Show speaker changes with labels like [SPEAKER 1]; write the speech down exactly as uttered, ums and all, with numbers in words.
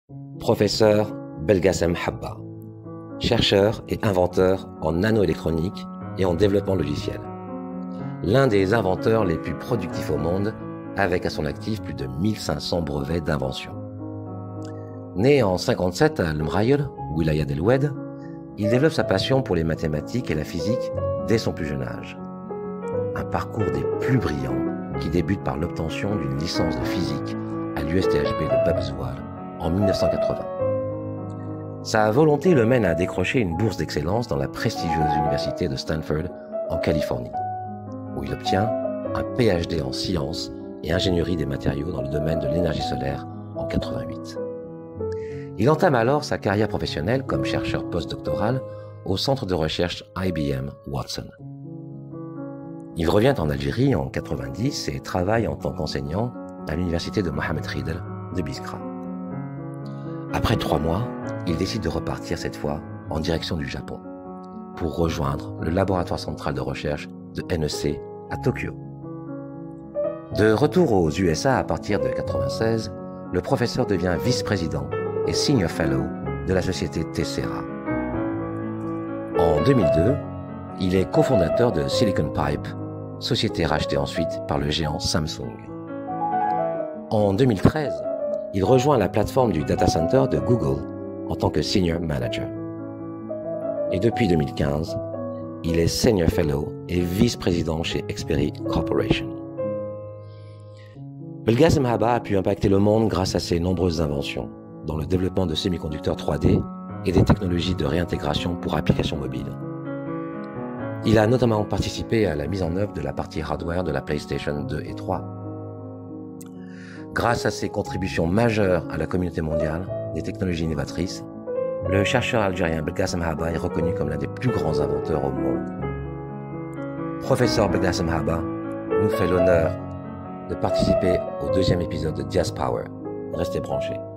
[SPEAKER 1] Professeur Belgasem Habba, chercheur et inventeur en nanoélectronique et en développement logiciel. L'un des inventeurs les plus productifs au monde, avec à son actif plus de mille cinq cents brevets d'invention. Né en cinquante-sept à Al-Mrayl, Wilaya del Oued, il développe sa passion pour les mathématiques et la physique dès son plus jeune âge. Un parcours des plus brillants qui débute par l'obtention d'une licence de physique à l'U S T H B de Babzouar en mille neuf cent quatre-vingts. Sa volonté le mène à décrocher une bourse d'excellence dans la prestigieuse université de Stanford en Californie, où il obtient un P H D en sciences et ingénierie des matériaux dans le domaine de l'énergie solaire en quatre-vingt-huit. Il entame alors sa carrière professionnelle comme chercheur postdoctoral au centre de recherche I B M Watson. Il revient en Algérie en quatre-vingt-dix et travaille en tant qu'enseignant à l'université de Mohamed Ridel de Biskra. Après trois mois, il décide de repartir cette fois en direction du Japon pour rejoindre le laboratoire central de recherche de N E C à Tokyo. De retour aux U S A à partir de quatre-vingt-seize, le professeur devient vice-président et senior fellow de la société Tessera. En deux mille deux, il est cofondateur de Silicon Pipe, société rachetée ensuite par le géant Samsung. En deux mille treize, il rejoint la plateforme du data center de Google en tant que senior manager. Et depuis deux mille quinze, il est senior fellow et vice-président chez Xperi Corporation. Belgasem Habba a pu impacter le monde grâce à ses nombreuses inventions dans le développement de semi-conducteurs trois D et des technologies de réintégration pour applications mobiles. Il a notamment participé à la mise en œuvre de la partie hardware de la PlayStation deux et trois. Grâce à ses contributions majeures à la communauté mondiale des technologies innovatrices, le chercheur algérien Belgasem Habba est reconnu comme l'un des plus grands inventeurs au monde. Professeur Belgasem Habba nous fait l'honneur de participer au deuxième épisode de Dias Power. Restez branchés.